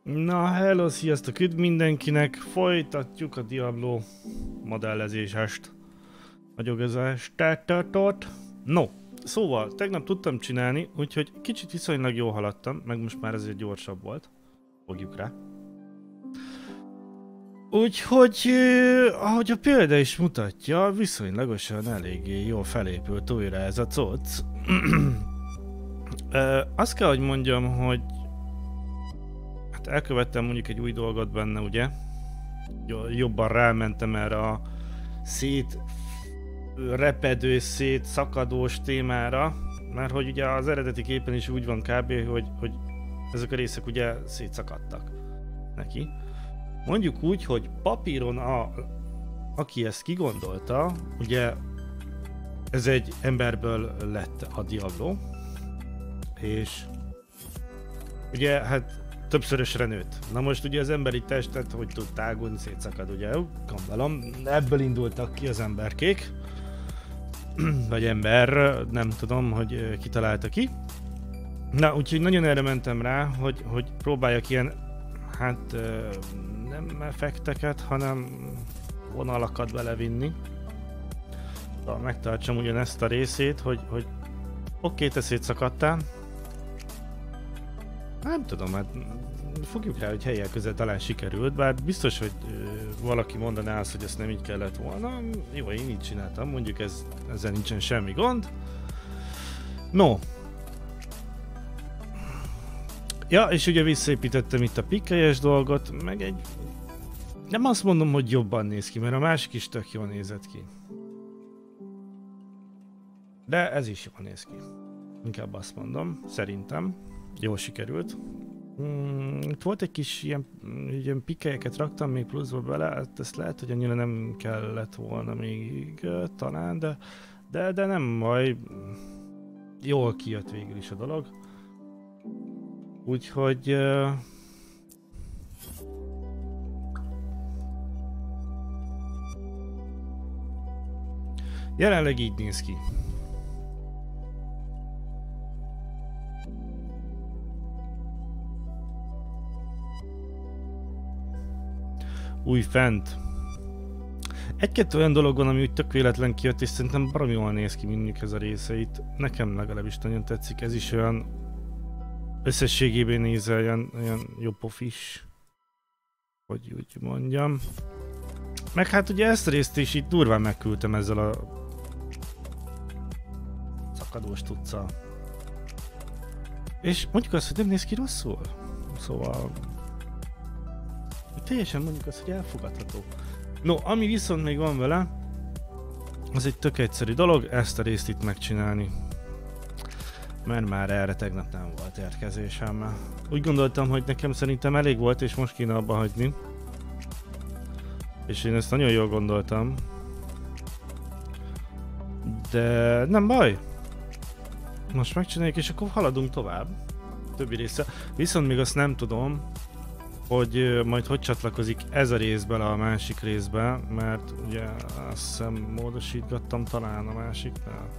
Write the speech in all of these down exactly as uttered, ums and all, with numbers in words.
Na, hello, sziasztok, üdv mindenkinek! Folytatjuk a Diablo modellezésest. Vagyok ez a startot. No, szóval, tegnap tudtam csinálni, úgyhogy kicsit viszonylag jól haladtam, meg most már ezért gyorsabb volt. Fogjuk rá. Úgyhogy, eh, ahogy a példa is mutatja, viszonylagosan eléggé jól felépült újra ez a cucc. eh, azt kell, hogy mondjam, hogy elkövettem mondjuk egy új dolgot benne, ugye? Jobban rámentem erre a szét repedő, szét szakadós témára, mert hogy ugye az eredeti képen is úgy van kb, hogy, hogy ezek a részek ugye szétszakadtak neki. Mondjuk úgy, hogy papíron a, aki ezt kigondolta, ugye ez egy emberből lett a Diablo, és ugye hát többszörösre nőtt. Na most ugye az emberi testet, hogy tud tágulni, szétszakad, ugye? Gondolom, ebből indultak ki az emberkék. Vagy ember, nem tudom, hogy kitalálta ki. Na, úgyhogy nagyon erre mentem rá, hogy, hogy próbáljak ilyen, hát nem effekteket, hanem vonalakat belevinni. Szóval megtartsam ugyanezt a részét, hogy, hogy oké, te szétszakadtál. Nem tudom, hát fogjuk rá, hogy helyek között talán sikerült, bár biztos, hogy ö, valaki mondaná azt, hogy ezt nem így kellett volna. Jó, én így csináltam, mondjuk ez, ezzel nincsen semmi gond. No. Ja, és ugye visszaépítettem itt a pikkelyes dolgot, meg egy... Nem azt mondom, hogy jobban néz ki, mert a másik is tök jól nézett ki. De ez is jól néz ki. Inkább azt mondom, szerintem. Jól sikerült. Hmm, itt volt egy kis ilyen, ilyen pikkelyeket raktam még pluszba bele, hát ezt lehet, hogy annyira nem kellett volna még talán, de, de, de nem baj. Jól kijött végül is a dolog. Úgyhogy... Uh, jelenleg így néz ki. Új fent. Egy-kettő olyan dolog van, ami úgy tök véletlen kijött, és szerintem baromi jól néz ki mindjuk ez a részeit. Nekem legalábbis nagyon tetszik, ez is olyan összességében nézve olyan, olyan jó pofis, hogy úgy mondjam. Meg hát ugye ezt a részt is itt durván megküldtem ezzel a szakadós tuccal. És mondjuk azt, hogy nem néz ki rosszul. Szóval... teljesen mondjuk azt, hogy elfogadható. No, ami viszont még van vele, az egy tök egyszerű dolog, ezt a részt itt megcsinálni. Mert már erre tegnap nem volt érkezésem. Úgy gondoltam, hogy nekem szerintem elég volt, és most kéne abba hagyni. És én ezt nagyon jól gondoltam. De nem baj. Most megcsináljuk, és akkor haladunk tovább. Többi része. Viszont még azt nem tudom, hogy majd hogy csatlakozik ez a rész bele a másik részbe, mert ugye azt hiszem módosítgattam talán a másiknál.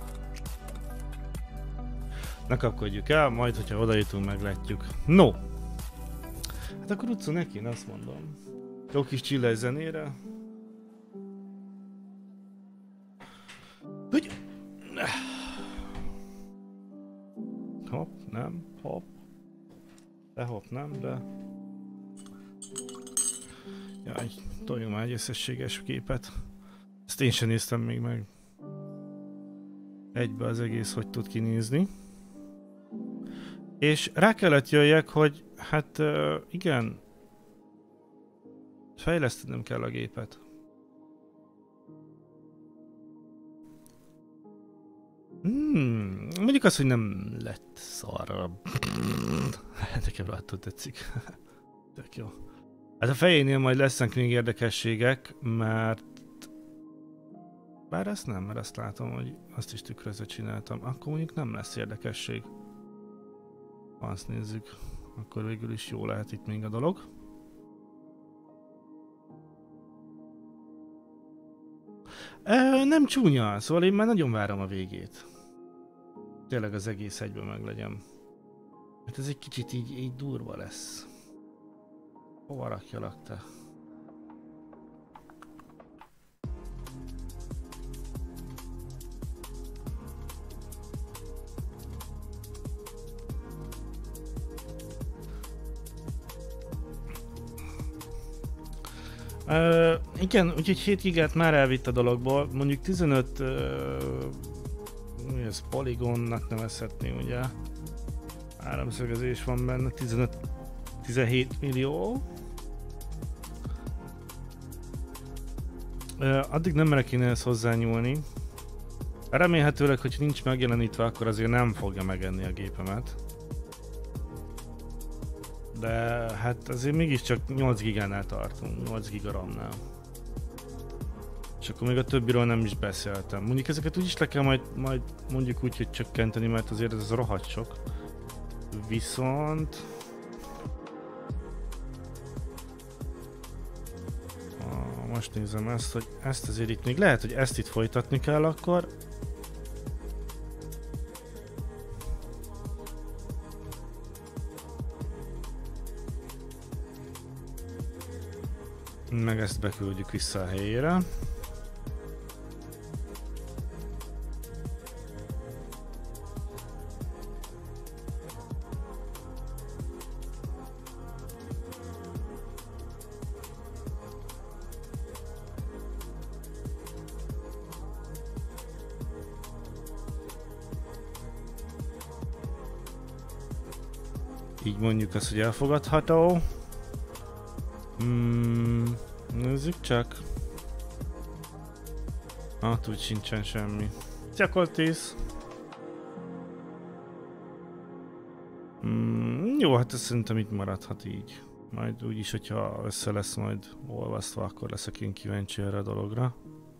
Ne kapkodjuk el, majd hogyha oda jutunk, meglátjuk. No! Hát akkor utcon neki, én azt mondom. Jó kis chillás zenére. Hogy... Hopp, nem, hopp. De hopp, nem, de... Jaj, toljunk már egy összességes képet. Ezt én sem néztem még meg. Egybe az egész hogy tud kinézni. És rá kellett jöjjek, hogy hát uh, igen, fejlesztenem kell a gépet. Hmm, mondjuk azt, hogy nem lett szarra. Nekem láttul tetszik. Tök jó. Hát a fejénél majd lesznek még érdekességek, mert... Bár ezt nem, mert azt látom, hogy azt is tükrözve csináltam. Akkor mondjuk nem lesz érdekesség. Azt nézzük. Akkor végül is jó lehet itt még a dolog. E, nem csúnya, szóval én már nagyon várom a végét. Tényleg az egész egyben meglegyen. Hát ez egy kicsit így, így durva lesz. Hova rakjalak te? Uh, igen, úgyhogy hét gigát már elvitt a dologból, mondjuk tizenöt uh, mi ez, poligonnak nevezhetni, ugye? Áramszögezés van benne, tizenöt tizenhét millió. Uh, addig nem merek én ezt hozzányúlni. Remélhetőleg, hogy nincs megjelenítve, akkor azért nem fogja megenni a gépemet. De hát azért mégiscsak nyolc gigánál tartunk, nyolc giga RAM-nál. És akkor még a többiről nem is beszéltem. Mondjuk ezeket úgyis le kell majd, majd mondjuk úgy, hogy csökkenteni, mert azért ez rohadt sok. Viszont... Ah, most nézem ezt, hogy ezt azért itt még lehet, hogy ezt itt folytatni kell akkor. Meg ezt beküldjük vissza a helyére. Így mondjuk azt, hogy elfogadható. Hmm, nézzük csak. Hát úgy sincsen semmi. Gyakorlatilag. Hmm, jó, hát ez szerintem itt maradhat így. Majd úgyis, hogyha össze lesz majd olvasztva, akkor leszek én kíváncsi erre a dologra.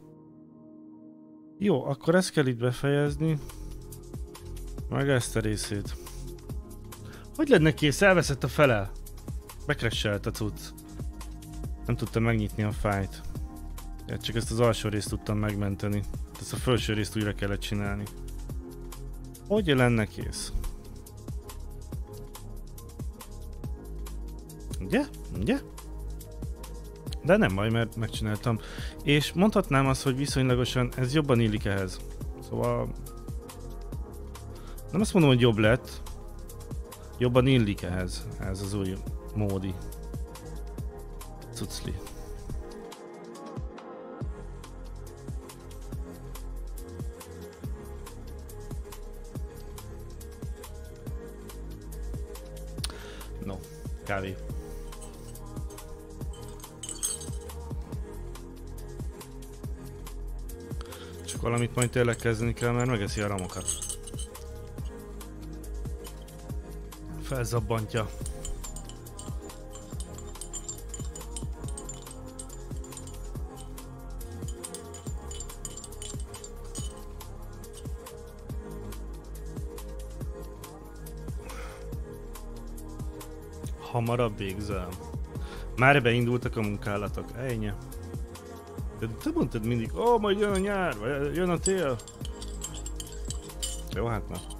Jó, akkor ezt kell itt befejezni. Meg ezt a részét. Hogy lenne kész? Elveszett a fele. Bekresselt a cucc. Nem tudtam megnyitni a fájt. Csak ezt az alsó részt tudtam megmenteni. Ezt a felső részt újra kellett csinálni. Hogy lenne kész? Ugye? Ugye? De nem baj, mert megcsináltam. És mondhatnám azt, hogy viszonylagosan ez jobban illik ehhez. Szóval... Nem azt mondom, hogy jobb lett. Jobban illik ehhez. Ez az új módi. Cucli. No, kávé. Csak valamit majd tényleg kezdeni kell, mert megeszi a ramokat. Felzabbantja. Hamarabb végzel. Már beindultak a munkálatok, ennyi. De te mondtad mindig, ó, oh, majd jön a nyár, vagy jön a tél. Jó, hát már.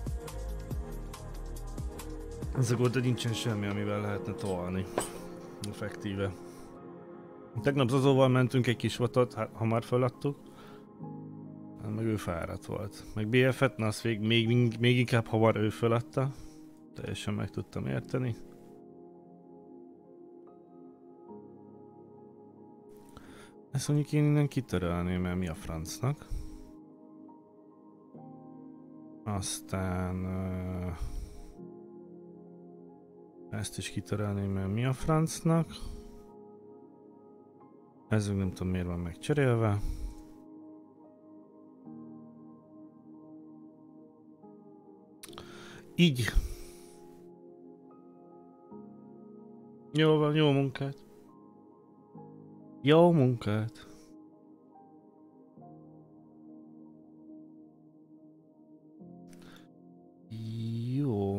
Ezek óta nincsen semmi, amivel lehetne tolni. Effektíve. Tegnap Zazóval mentünk egy kis vatot, hát hamar feladtuk. Meg ő fáradt volt. Meg bé ef-et, na azt még, még, még inkább hamar ő feladta. Teljesen meg tudtam érteni. Ezt mondjuk én innen kitörölném, mert mi a francnak. Aztán... Uh, ezt is kitörölném, mert mi a francnak. Ez nem tudom miért van megcserélve. Így. Jó van, jó munkát. Jó munkát. Jó.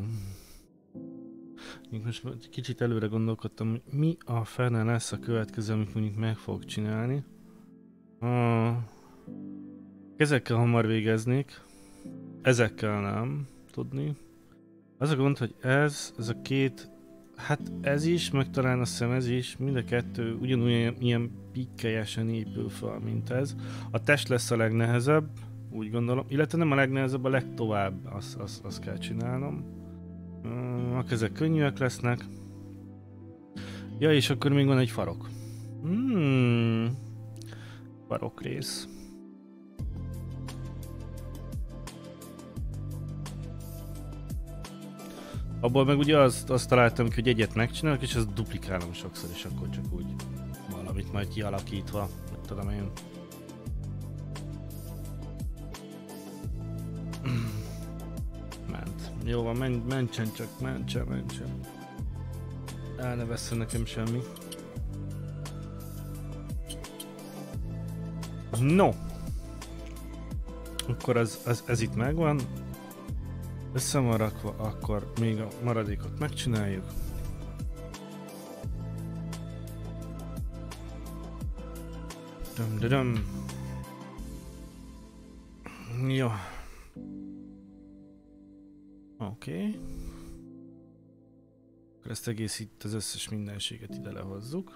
Most kicsit előre gondolkodtam, hogy mi a fene lesz a következő, amit mondjuk meg fogok csinálni. Ah, ezekkel hamar végeznék. Ezekkel nem tudni. Az a gond, hogy ez, ez a két Hát ez is, meg talán azt hiszem ez is, mind a kettő ugyanúgy ilyen pikkelyesen épül fel, mint ez. A test lesz a legnehezebb, úgy gondolom, illetve nem a legnehezebb, a legtovább, azt, azt, azt kell csinálnom. A kezek könnyűek lesznek. Ja, és akkor még van egy farok. Hmm. Farok rész. Abból meg ugye azt, azt találtam ki, hogy egyet megcsinálok, és azt duplikálom sokszor, és akkor csak úgy valamit majd kialakítva, nem tudom én. Ment. Jó van, men mentsen csak, mentsen, mentsen. El ne vesszen nekem semmi. No! Akkor az, az, ez itt megvan. Össze van rakva, akkor még a maradékot megcsináljuk. Dum, dum, dum. Jó. Oké. Okay. Akkor ezt egész itt az összes mindenséget ide lehozzuk.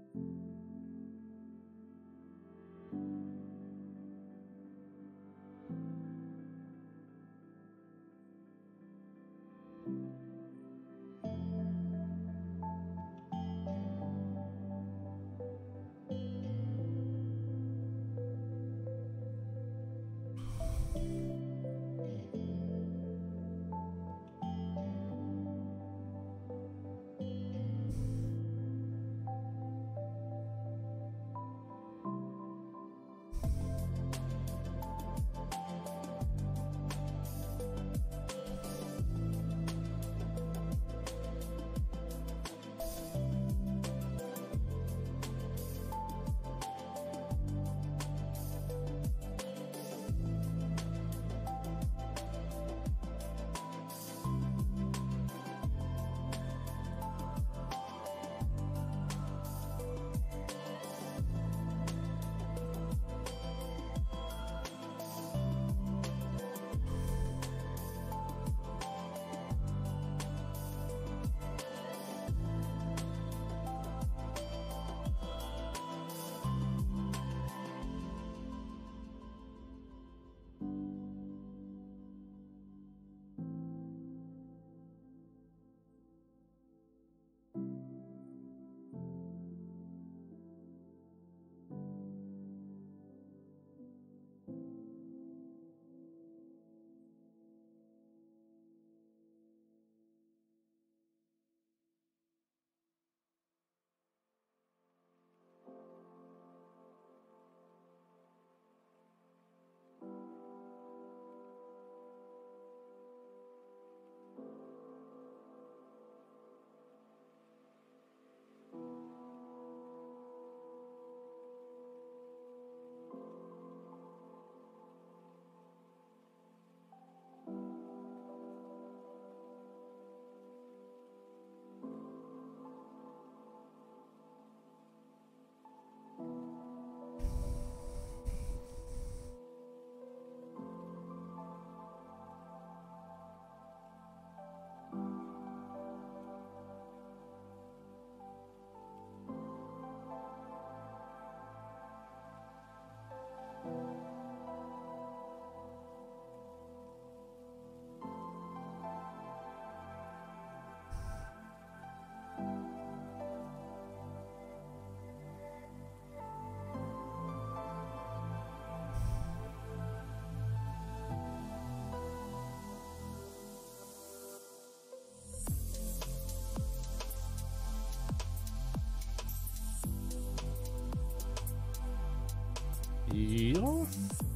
Jó.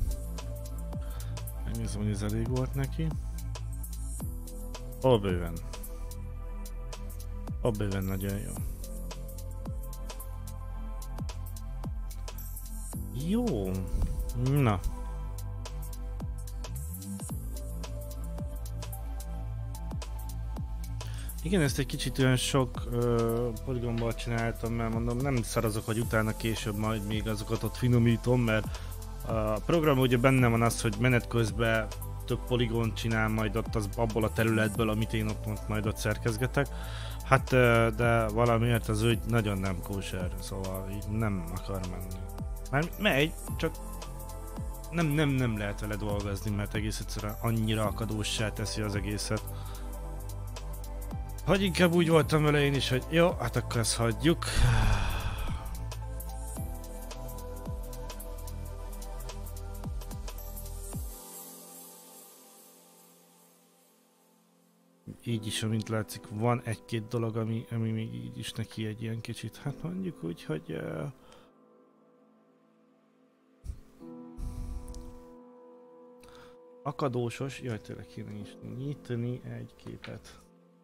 Megnézem, hogy ez elég volt neki. Ó, bőven. Ó, bőven nagyon jó. Jó. Na. Igen, ezt egy kicsit olyan sok uh, poligonból csináltam, mert mondom, nem szarazok, hogy utána később majd még azokat ott finomítom, mert a program ugye benne van az, hogy menet közben több poligont csinál majd ott az, abból a területből, amit én ott majd ott szerkezgetek. Hát, de valamiért az ügy nagyon nem kóser, szóval így nem akar menni. Már megy, csak nem, nem, nem lehet vele dolgozni, mert egész egyszerűen annyira akadóssá teszi az egészet. Hogy inkább úgy voltam vele én is, hogy jó, hát akkor ezt hagyjuk. Így is, amint látszik, van egy-két dolog, ami, ami még így is neki egy ilyen kicsit, hát mondjuk úgy, hogy... Uh, akadósos, jaj, tényleg kéne is nyitni egy képet.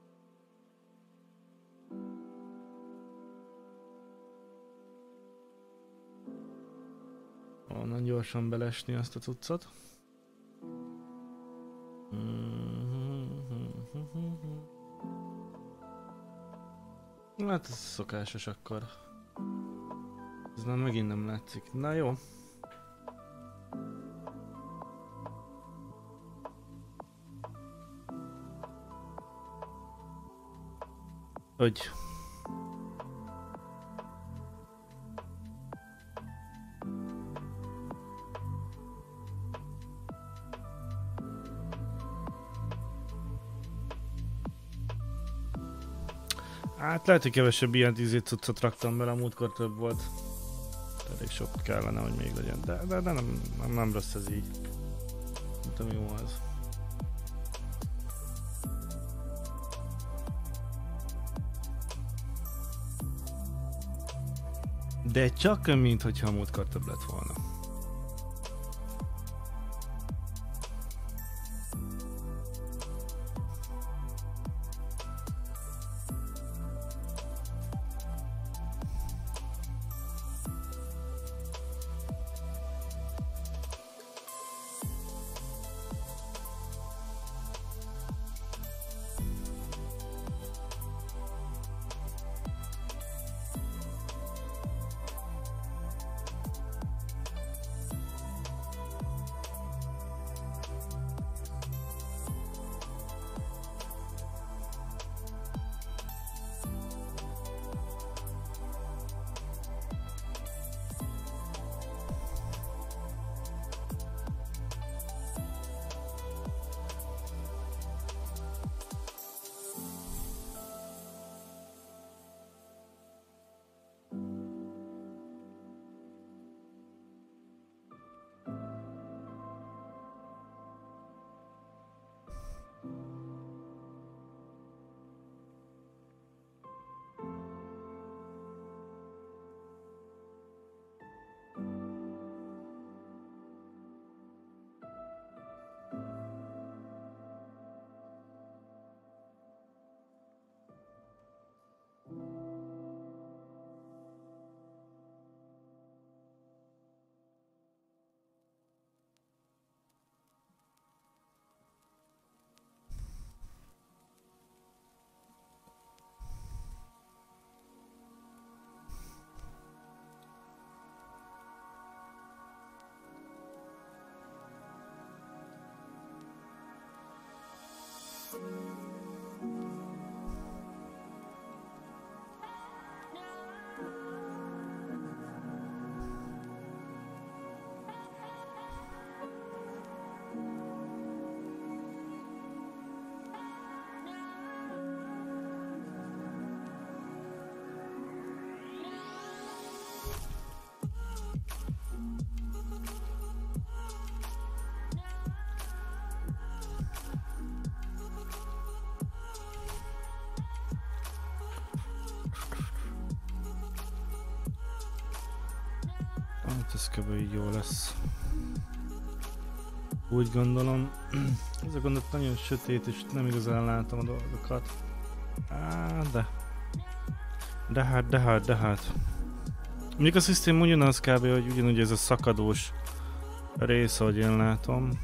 Onnan gyorsan belesni azt a cuccot. Hát ez szokásos akkor. Ez nem megint nem látszik. Na jó. Hogy? Hát lehet, hogy kevesebb ilyen tíz cuccot raktam bele, a múltkor több volt. Elég sok kellene, hogy még legyen, de, de, de nem, nem, nem rossz ez így. Nem tudom, jó az. De csak mint hogyha a múltkor több lett volna. Ez kb. Így jó lesz. Úgy gondolom, ez a gondot nagyon sötét és nem igazán látom a dolgokat. Á, de. De hát, de hát, de hát. Mondjuk a szisztém ugyanaz kb. Hogy ugyanúgy ez a szakadós rész, ahogy én látom.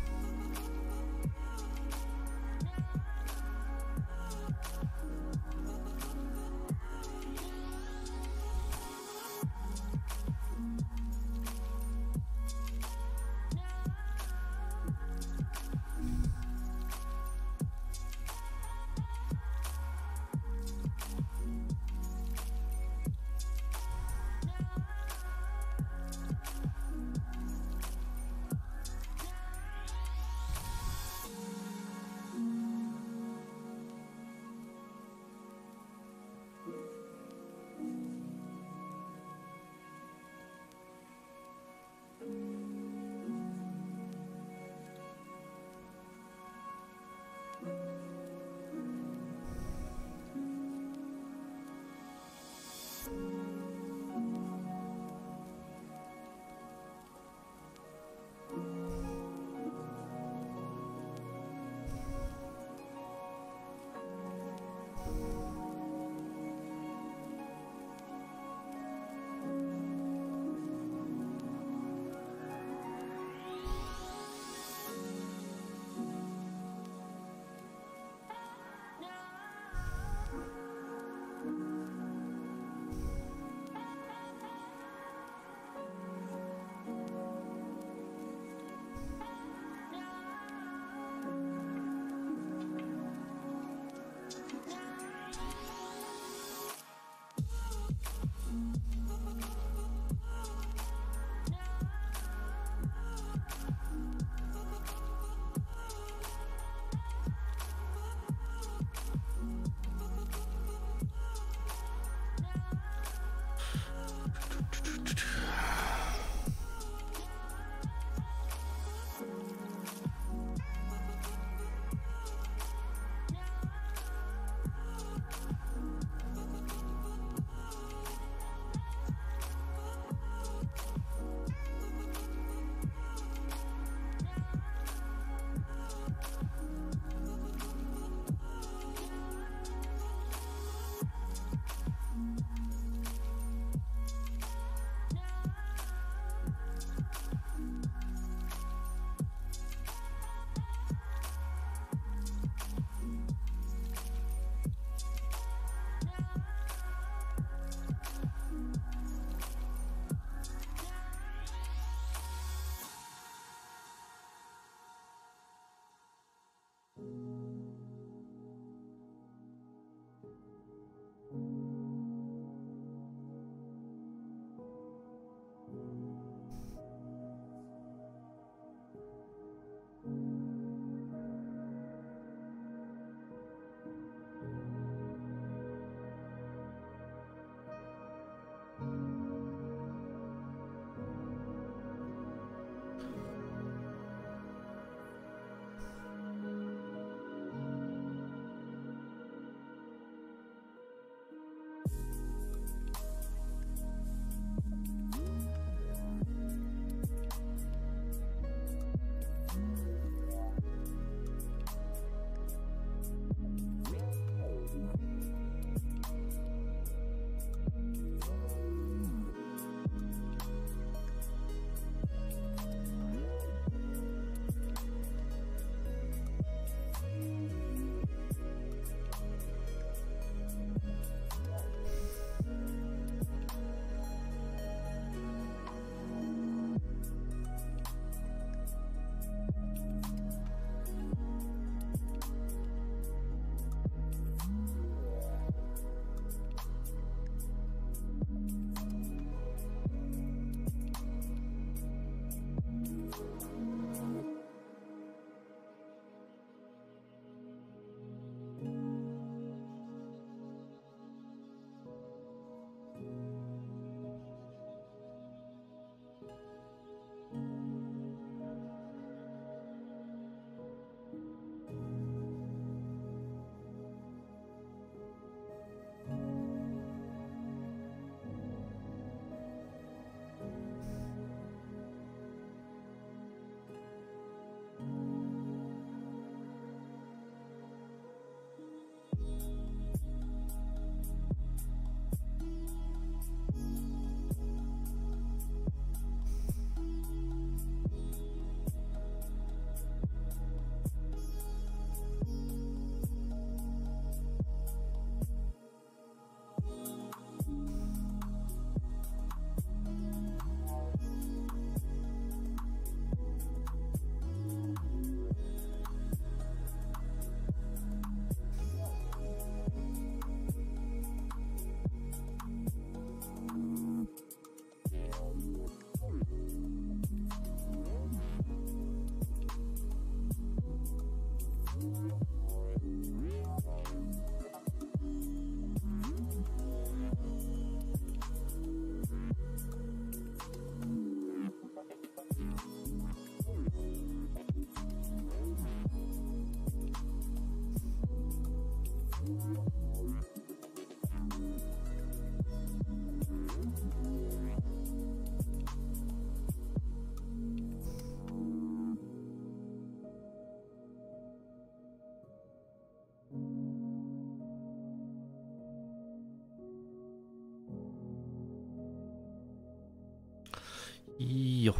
Jó.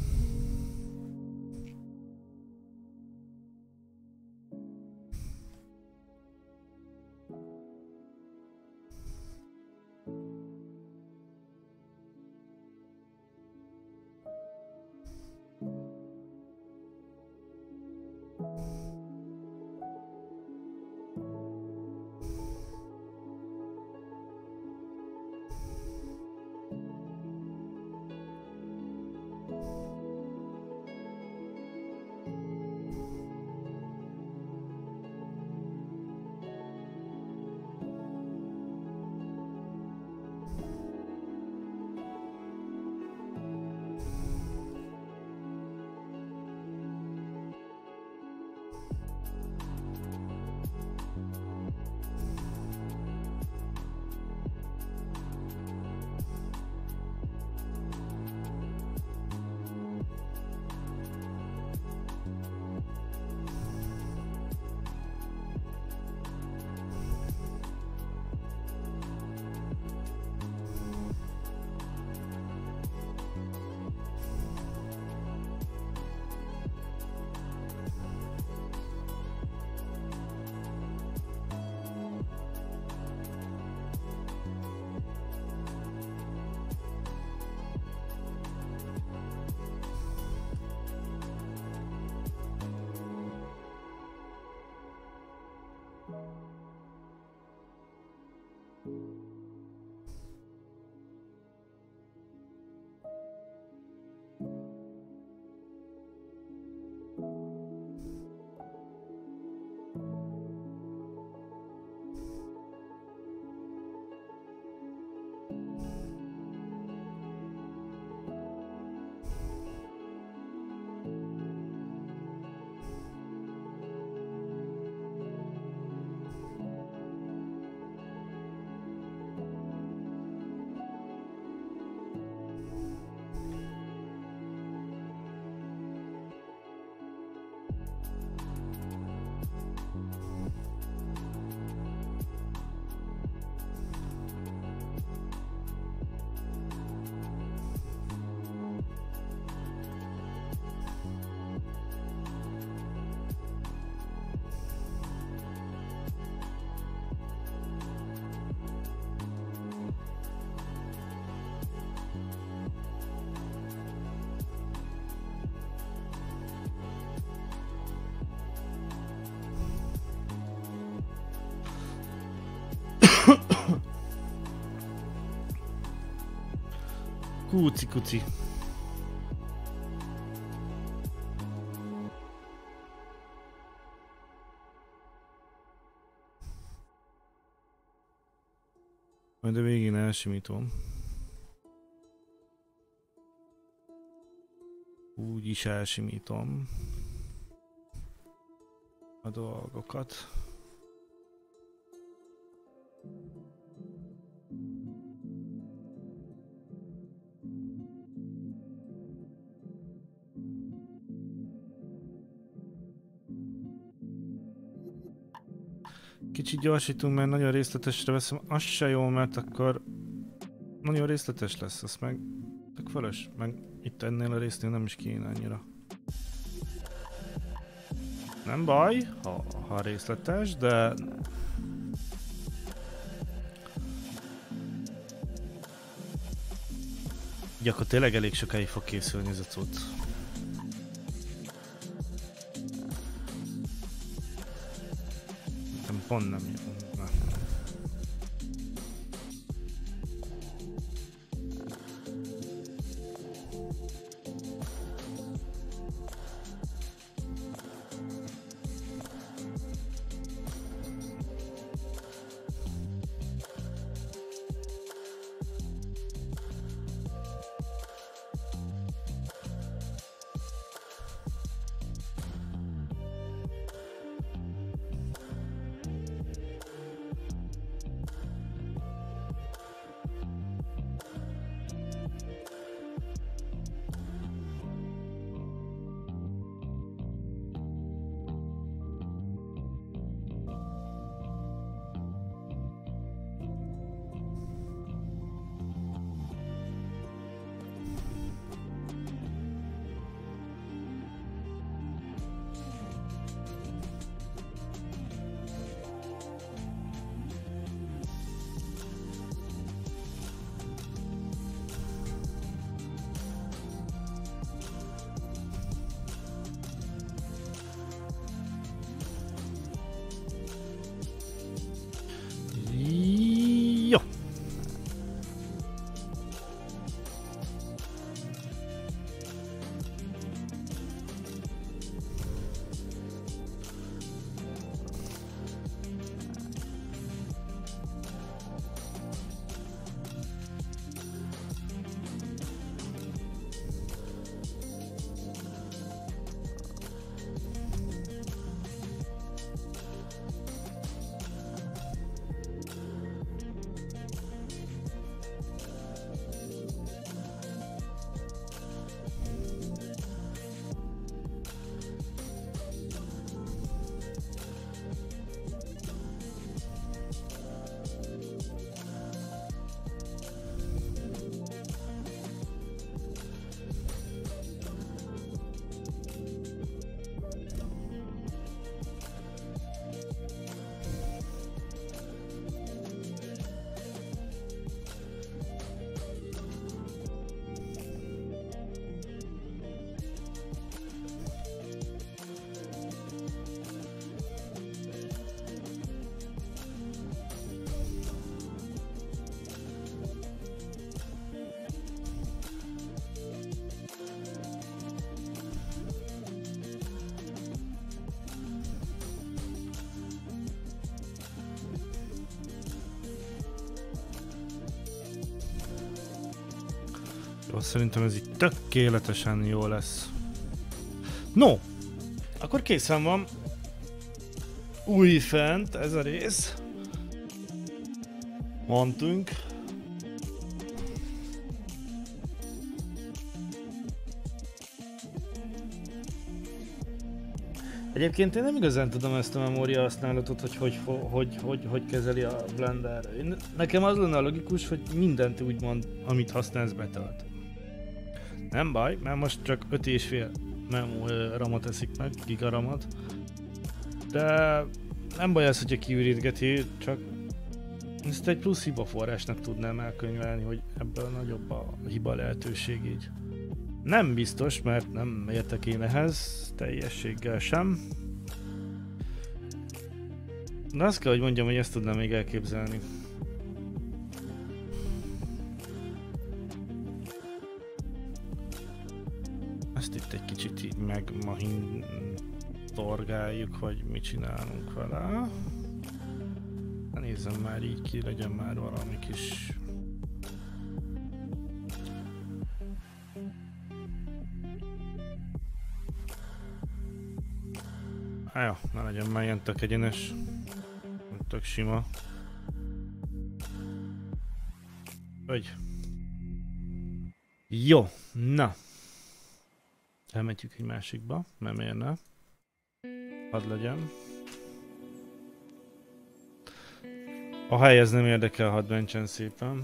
Kuci, kuci. Majd a végén elsimítom. Úgy is elsimítom a dolgokat. Kicsit gyorsítunk, mert nagyon részletesre veszem. Az se jó, mert akkor nagyon részletes lesz, azt meg tök fölös, meg itt ennél a résznél nem is kéne annyira. Nem baj, ha, ha részletes, de... Ugye akkor tényleg elég sokáig fog készülni ez a cucc. Pont nem jó. Na. Jó, szerintem ez így tökéletesen jó lesz. No! Akkor készen van. Újfent ez a rész. Mondtunk. Egyébként én nem igazán tudom ezt a memória használatot, hogy hogy, hogy, hogy, hogy kezeli a Blender. Én, nekem az lenne a logikus, hogy mindent úgymond, amit használsz, betölt. Nem baj, mert most csak öt és fél ramot eszik meg, gigaramot. De nem baj az, hogyha kiürítgeti, csak ezt egy plusz hibaforrásnak tudnám elkönyvelni, hogy ebből nagyobb a hiba lehetőség így. Nem biztos, mert nem értek én ehhez teljességgel sem. De azt kell, hogy mondjam, hogy ezt tudnám még elképzelni. Ezt itt egy kicsit így megmahin torgáljuk, vagy mit csinálunk vele. Nézzem már így ki, legyen már valami kis... Há, jó, ne legyen már ilyen tök egyenes, tök sima. Hogy? Jó, na. Elmentjük egy másikba, mert miért ne? Hadd legyen. A hely ez nem érdekel, hadd mentsen szépen.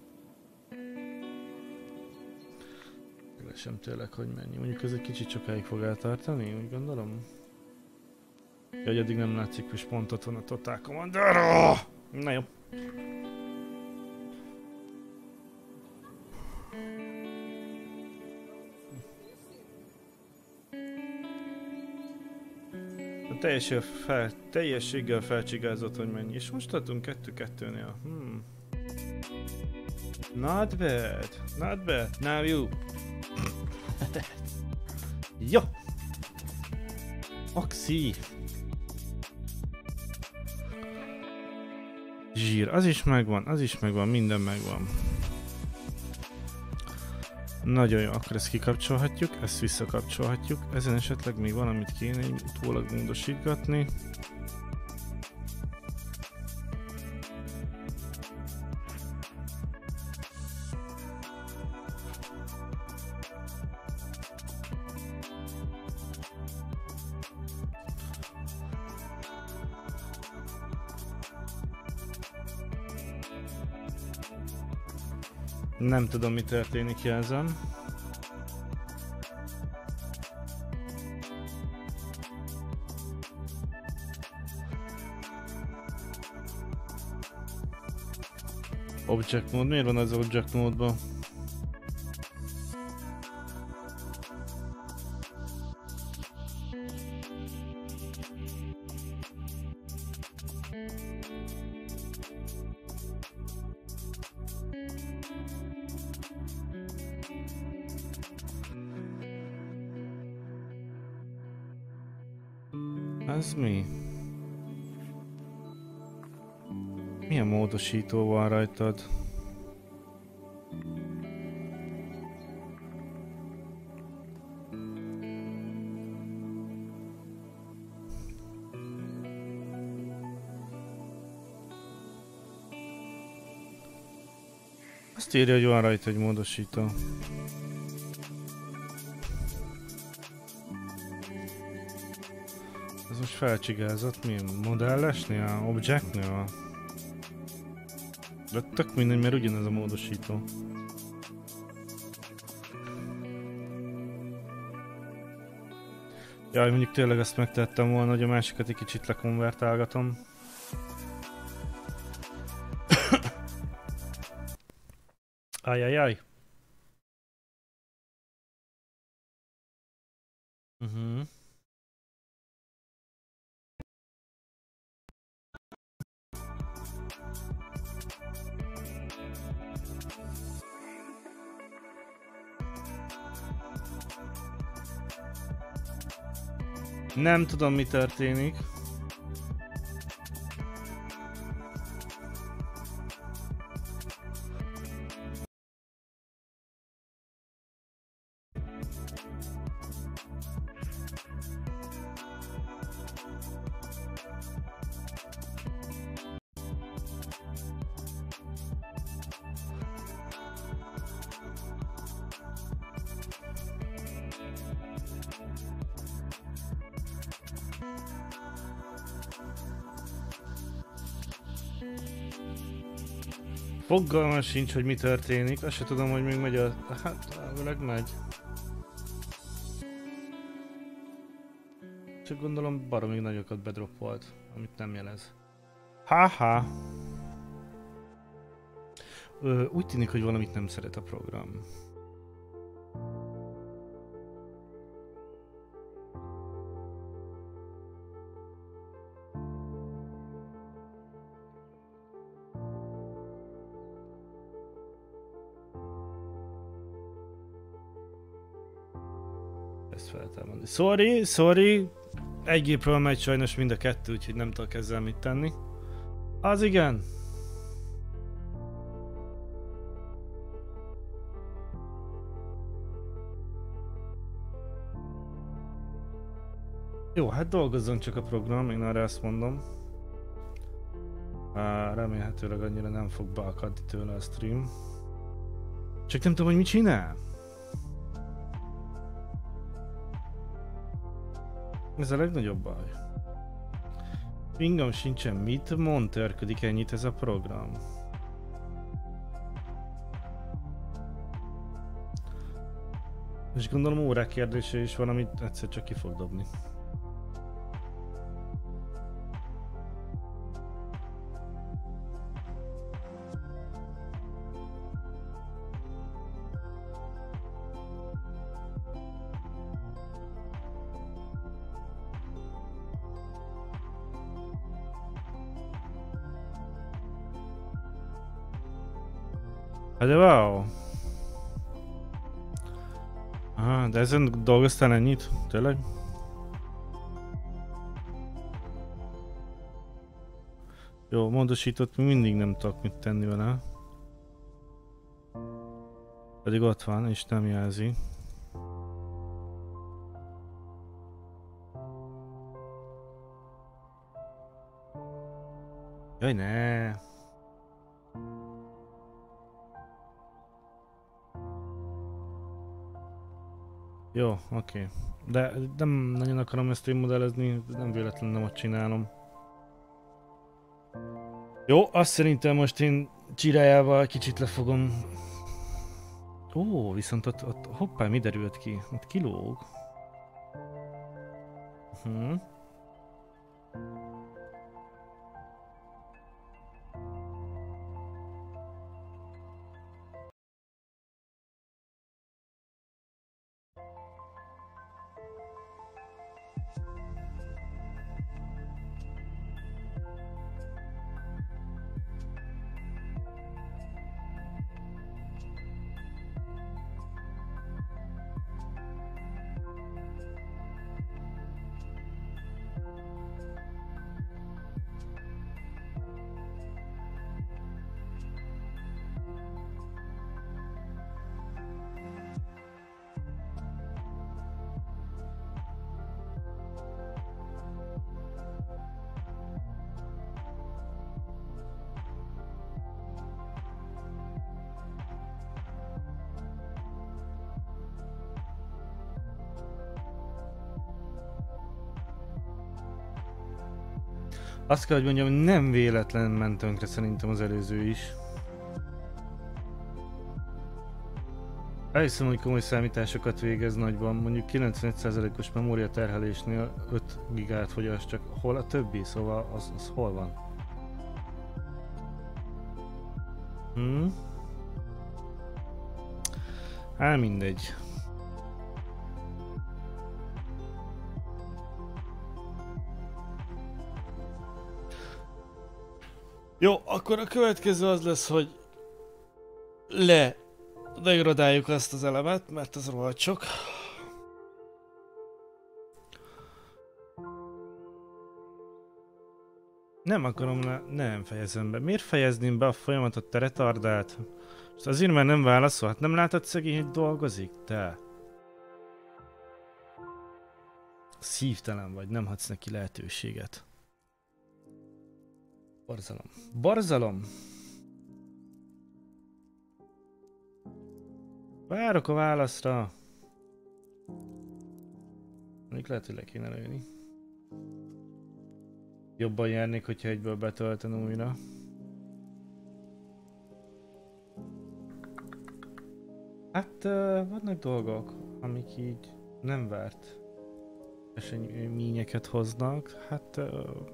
Sem tényleg, hogy mennyi. Mondjuk ez egy kicsit sokáig fog eltartani, úgy gondolom. Ja, hogy addig nem látszik, hogy pontot van a Total Commander. Na jó. A teljességgel, fel, teljességgel felcsigázott, hogy mennyi. És most adunk kettő kettőnél. Hmm. Not bad. Not bad. Now you. Jó. Oxi. Zsír, az is megvan, az is megvan, minden megvan. Nagyon jó, akkor ezt kikapcsolhatjuk, ezt visszakapcsolhatjuk. Ezen esetleg még valamit kéne utólag módosítgatni. Nem tudom, mi történik, jelzem. Object mode, miért van az object módban? Ez mi? Milyen módosító van rajtad? Azt írja, hogy van rajta egy módosító. Ez most felcsigázott, mi? Modellesnél? Objectnél? De tök mindegy, mert ugyanez a módosító. Jaj, mondjuk tényleg ezt megtettem volna, hogy a másikat egy kicsit lekonvertálgatom. Ajajaj. Uh-huh. Nem tudom, mi történik. Fogalmam sincs, hogy mi történik, azt se tudom, hogy még megy a... Hát, elvileg megy. Csak gondolom baromig nagyokat bedroppolt, amit nem jelez. Haha! Ö, úgy tűnik, hogy valamit nem szeret a program. Ezt feltámadni. Sorry, sorry! Egy gépről megy sajnos mind a kettő, úgyhogy nem tudok ezzel mit tenni. Az igen! Jó, hát dolgozzon csak a program, én arra azt mondom. Á, remélhetőleg annyira nem fog beakadni tőle a stream. Csak nem tudom, hogy mit csinál. Ez a legnagyobb baj. Fingam sincsen, mit mond, törködik ennyit ez a program. És gondolom órák kérdése is van, amit egyszer csak ki fog dobni. Hát de wow! Aha, de ezen dolgoztál ennyit? Tényleg? Jó, módosított, mi mindig nem tudok mit tenni vele. Pedig ott van, és nem jelzi. Jaj, ne! Jó, oké. Okay. De nem nagyon akarom ezt én modellezni, nem véletlenül nem ott csinálom. Jó, azt szerintem most én csirájával kicsit lefogom. Ó, viszont ott, ott hoppá, mi derült ki? Ott kilóg. Uh-huh. Azt kell, hogy mondjam, nem véletlen ment tönkre szerintem az előző is. Elhiszem, hogy komoly számításokat végez nagyban, mondjuk kilencvenöt százalékos memória terhelésnél öt gigát fogyaszt, csak hol a többi, szóval az, az hol van? Hmm? Á, mindegy. Jó, akkor a következő az lesz, hogy le degradáljuk azt az elemet, mert az rohadt sok. Nem akarom, le... nem fejezem be. Miért fejezném be a folyamatot, te retardált? És azért, mert nem válaszol, hát nem látod szegény, hogy dolgozik? Te. Szívtelen vagy, nem hadsz neki lehetőséget. Barzalom. Barzalom! Várok a válaszra. Még lehet, hogy le kéne lőni. Jobban járnék, hogyha egyből betölten újra. Hát uh, vannak dolgok, amik így nem várt eseményeket hoznak. Hát uh,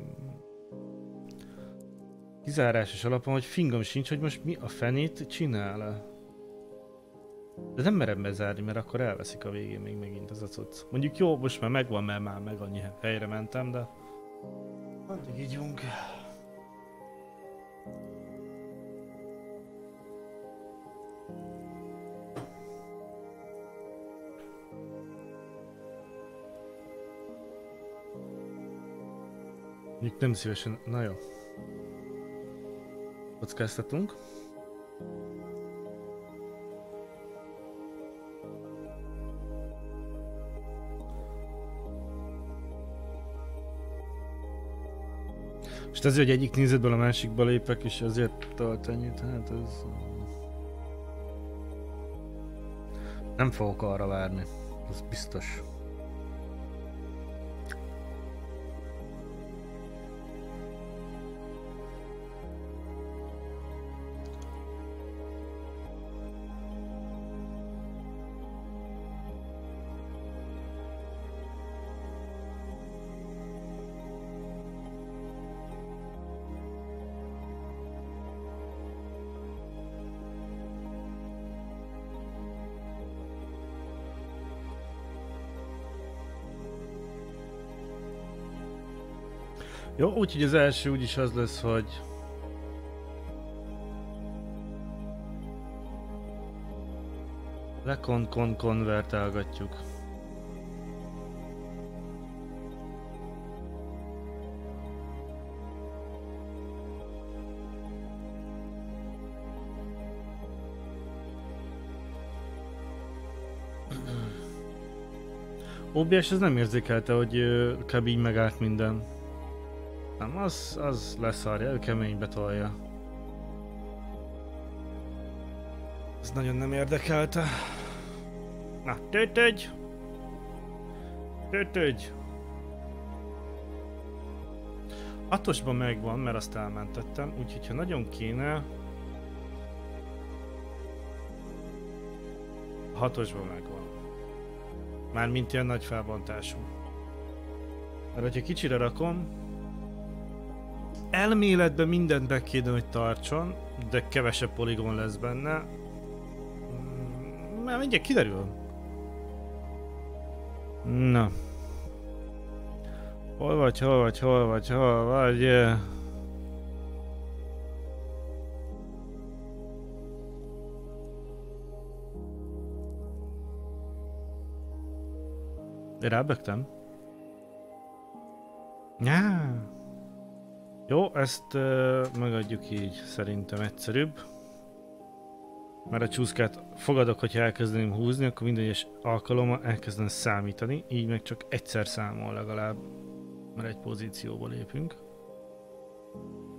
kizárásos alapon, hogy fingom sincs, hogy most mi a fenét csinál. De nem merem bezárni, mert akkor elveszik a végén még megint az a cucc. Mondjuk jó, most már megvan, mert már meg annyi helyre mentem, de... Addig ígyunk. Mondjuk nem szívesen... Na jó. Kockáztatunk. És ez, hogy egyik nézetből a másikba lépek, és azért tart ennyit, hát ez... Nem fogok arra várni, az biztos. Jó, úgyhogy az első úgyis az lesz, hogy... Lekon-kon-konvertálgatjuk. o bé es ez nem érzékelte, hogy kb. Így megállt minden. Nem, az, az leszarja, ő keménybe tolja. Ez nagyon nem érdekelte. Na, töltödj! Töltödj! Hatosban megvan, mert azt elmentettem, úgyhogy ha nagyon kéne... Hatosban megvan. Mármint ilyen nagy felbontású. Mert hogyha kicsire rakom... Elméletben mindent be kéne, hogy tartson, de kevesebb poligon lesz benne. Már mindjárt kiderül. Na. Hol vagy, hol vagy, hol vagy, hol vagy? Rábögtem? Nyá. Jó, ezt uh, megadjuk így, szerintem egyszerűbb. Mert a csúszkát fogadok, hogyha elkezdeném húzni, akkor minden egyes alkalommal elkezdenem számítani, így meg csak egyszer számol legalább, mert egy pozícióba lépünk.